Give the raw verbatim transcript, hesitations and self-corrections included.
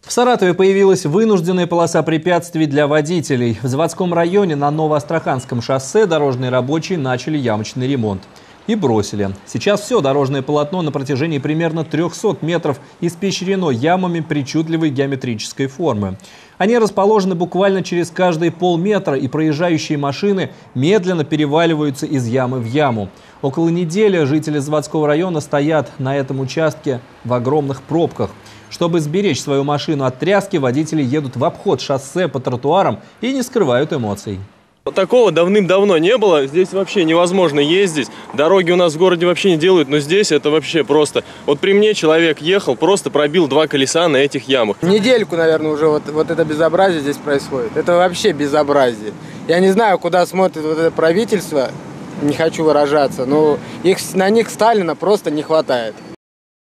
В Саратове появилась вынужденная полоса препятствий для водителей. В Заводском районе на Новоастраханском шоссе дорожные рабочие начали ямочный ремонт. И бросили. Сейчас все дорожное полотно на протяжении примерно трёхсот метров испещрено ямами причудливой геометрической формы. Они расположены буквально через каждые полметра, и проезжающие машины медленно переваливаются из ямы в яму. Около недели жители Заводского района стоят на этом участке в огромных пробках. Чтобы сберечь свою машину от тряски, водители едут в обход шоссе по тротуарам и не скрывают эмоций. Такого давным-давно не было. Здесь вообще невозможно ездить. Дороги у нас в городе вообще не делают, но здесь это вообще просто. Вот при мне человек ехал, просто пробил два колеса на этих ямах. Недельку, наверное, уже вот, вот это безобразие здесь происходит. Это вообще безобразие. Я не знаю, куда смотрит вот это правительство, не хочу выражаться, но их, на них Сталина просто не хватает.